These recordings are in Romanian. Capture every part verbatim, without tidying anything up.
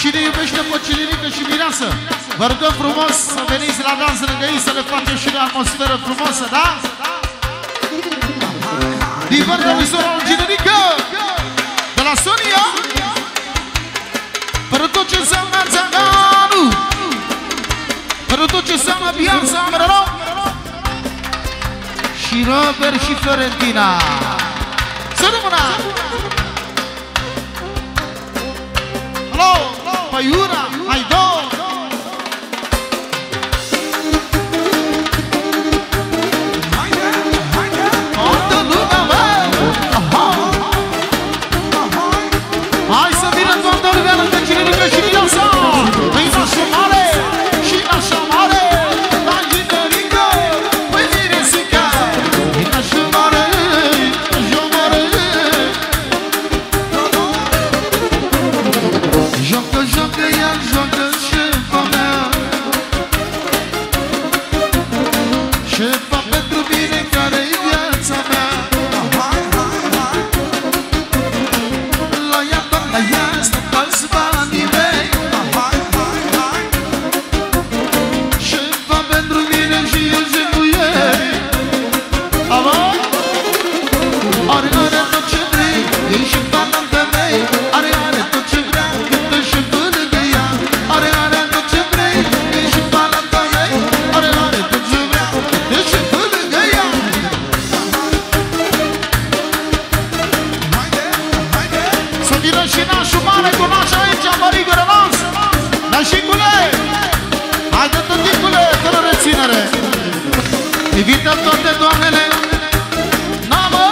cine iubește pe Cilinică și Mireasă, vă rugăm frumos să veniți la dans lângă ei, să le facem și o atmosferă frumoasă, da? Divăr de Mizora în Cilinică, de la Sonia, pentru tot ce înseamnă Țăganu, pentru tot ce înseamnă Bianța, Amărăro, și Robert și Florentina. Să rămână! Alo, Paiura, Haido! Toată lumea, bă! Hai să vină toată lumea lângă Cilinică și Mireasa! Păi nașa mare și nașa mare, la Cilinică, păi Miresica! Păi nașa mare, nașa mare. Joacă, joacă, iar joacă șefa mea, șefa pentru mine care-i viața mea. La ea, tot la ea, stă toți banii mei, șefa pentru mine și eu șeful ei. Alo? Are, are tot ce vrei, ei șefa la femei, are, are tot ce vrea, câtă șefă lângă ea. Are, are tot ce vrei, ei șefa la femei, are, are tot ce vrea, câtă șefă lângă ea. Să vină și nașul mare cu nașa aici, mărigă rămas, nașicule! Haide, tăticule, fără reținere! Invităm toate doamnele! Na, mă!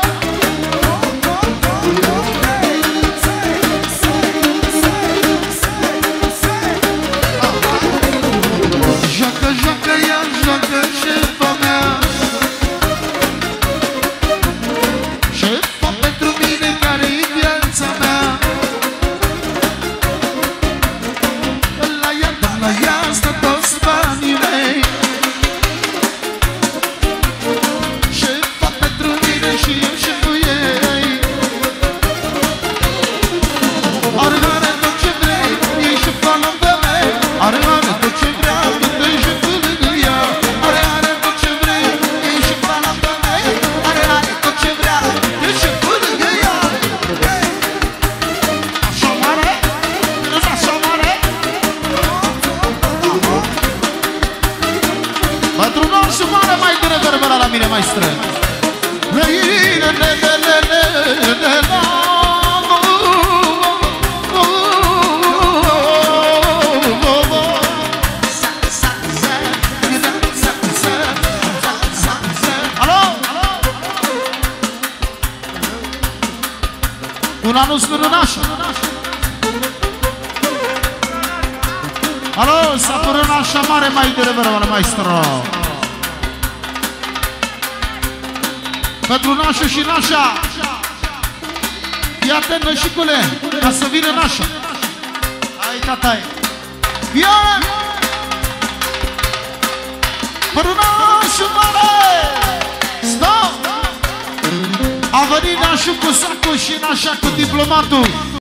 Joacă, joacă, iar joacă șefa mea, șefa pentru mine care-i viața mea. La ea, dar la ea stă toți banii mei, șefa pentru mine și eu șeful ei. Are, are tot ce vrei, ei șefa la femei, are, are tot ce vrea, câtă șeful lângă ea. Are, are tot ce vrei, ei șefa la femei, are, are tot ce vrea, câtă șeful lângă ea. Așa mare? Vedeți așa mare? Pentru nașul mare mai dă reverbera la mine, maestră. Un anunț pentru nașa. Alo, s-a părut nașa mare mai de reverbera, maestro. Pentru nașa și nașa. Ia-te, nășicule, ca să vină nașa. Hai, tatai. Ia! Pentru nașul mare! Stop! A venit nașul cu sacul și nașa cu diplomatul.